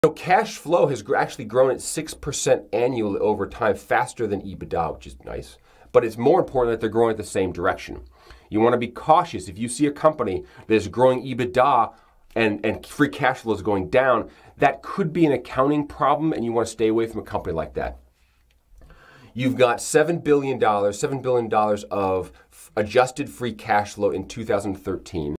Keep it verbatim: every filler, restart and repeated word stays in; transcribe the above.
So cash flow has actually grown at six percent annually over time, faster than EBITDA, which is nice. But it's more important that they're growing at the same direction. You want to be cautious. If you see a company that is growing EBITDA and, and free cash flow is going down, that could be an accounting problem, and you want to stay away from a company like that. You've got seven billion dollars, seven billion dollars of adjusted free cash flow in two thousand thirteen.